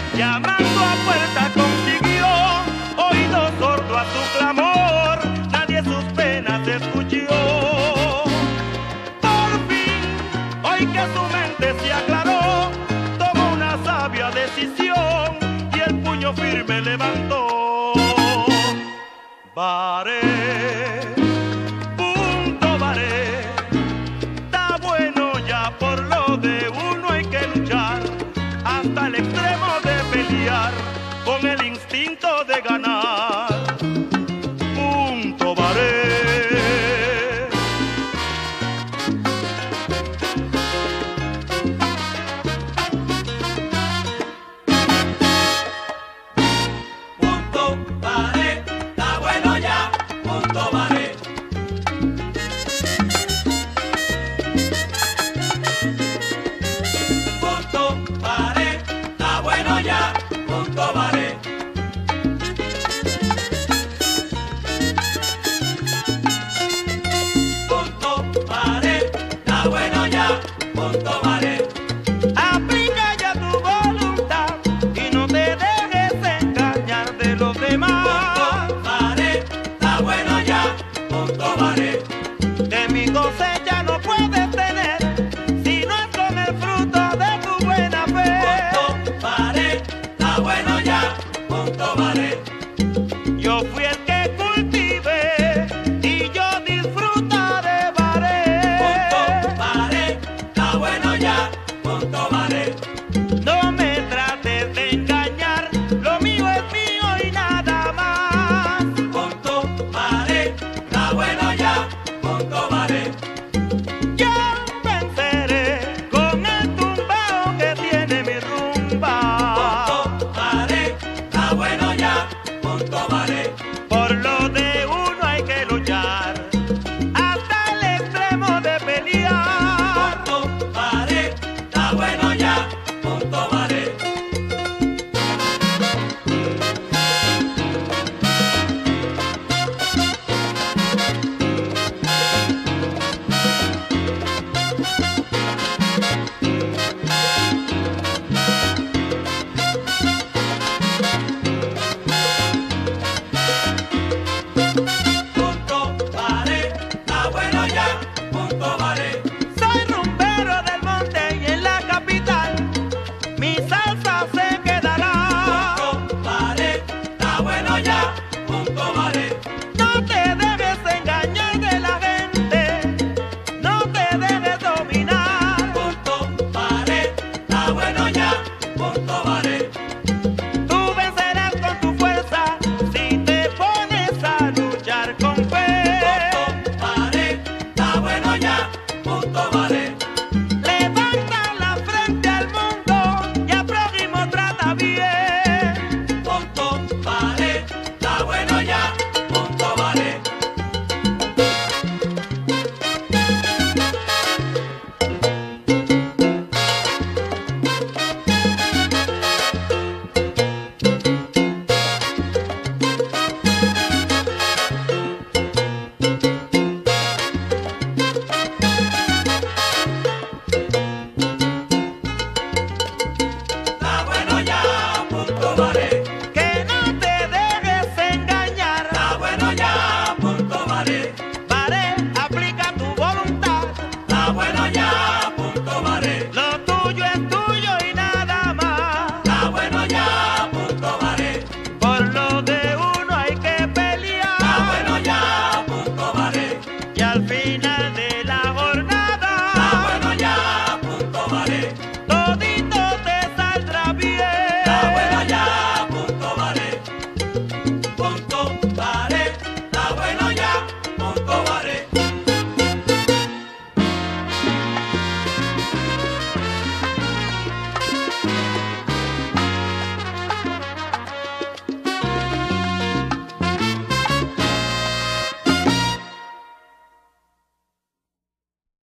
llamando a puerta consiguió, oído sordo a su clamor, nadie sus penas escuchó. Por fin, hoy que su mente se aclaró, tomó una sabia decisión y el puño firme levantó. Baré, punto Baré, está bueno ya, por lo de uno hay que luchar hasta el extremo de pelear con el instinto de ganar. Punto Baré. Punto Baré, está bueno ya, punto Baré. Punto Baré, está bueno ya, punto Baré. Punto Baré, está bueno ya, punto Baré. Aplica ya tu voluntad y no te dejes engañar de los demás. Punto Baré, está bueno ya, punto Baré. De mi cosecha no puedes tener si no es con el fruto de tu buena fe. Punto Baré, está bueno ya, punto Baré. Yo fui el que cultivé y yo disfrutaré Baré. Punto Baré, está bueno ya, punto Baré. No me trates de engañar, lo mío es mío y nada más. Punto Baré, está bueno ya, punto Baré. Yo venceré con el tumbao que tiene mi rumba. Punto Baré, está bueno ya, punto Baré. Por lo de uno hay que luchar hasta el extremo de pelear. Punto Baré, está bueno ya, punto Baré. Punto Baré, está bueno ya, punto Baré. Soy rumbero del monte y en la capital mi salsa se quedará. Punto Baré, está bueno ya, punto Baré. No te dejes engañar de la gente, no te dejes dominar. Punto Baré, está bueno ya, punto Baré.